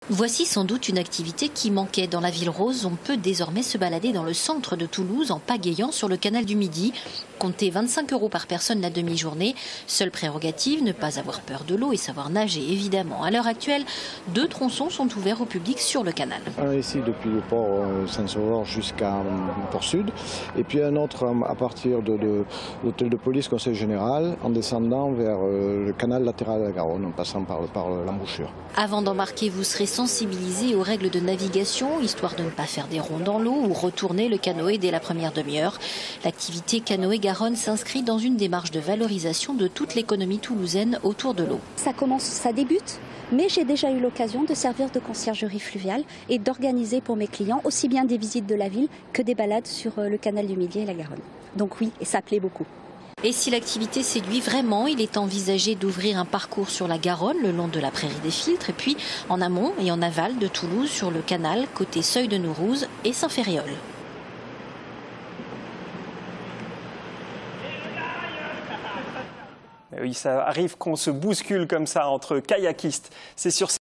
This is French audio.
Voici sans doute une activité qui manquait dans la ville rose. On peut désormais se balader dans le centre de Toulouse en pagayant sur le canal du Midi. Comptez 25 € par personne la demi-journée. Seule prérogative, ne pas avoir peur de l'eau et savoir nager évidemment. À l'heure actuelle, 2 tronçons sont ouverts au public sur le canal. Un ici depuis le port Saint-Sauveur jusqu'à Port Sud et puis un autre à partir de l'hôtel de police Conseil Général en descendant vers le canal latéral de la Garonne en passant par l'embouchure. Avant d'embarquer, vous serez sensibilisé aux règles de navigation, histoire de ne pas faire des ronds dans l'eau ou retourner le canoë dès la première demi-heure. L'activité canoë-garonne s'inscrit dans une démarche de valorisation de toute l'économie toulousaine autour de l'eau. Ça débute, mais j'ai déjà eu l'occasion de servir de conciergerie fluviale et d'organiser pour mes clients aussi bien des visites de la ville que des balades sur le canal du Midi et la Garonne. Donc oui, et ça plaît beaucoup. Et si l'activité séduit vraiment, il est envisagé d'ouvrir un parcours sur la Garonne, le long de la prairie des Filtres, et puis en amont et en aval de Toulouse sur le canal, côté Seuil de Nourouse et Saint-Ferréol. Oui, ça arrive qu'on se bouscule comme ça entre kayakistes. C'est sur